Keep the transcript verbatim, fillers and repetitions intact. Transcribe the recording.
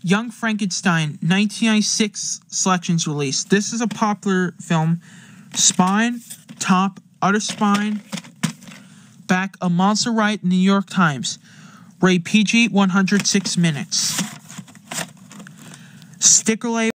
Young Frankenstein, nineteen ninety-six selections released. This is a popular film. Spine, top, other spine, back, a monster right, New York Times. Rated P G, one hundred six minutes. Sticker label.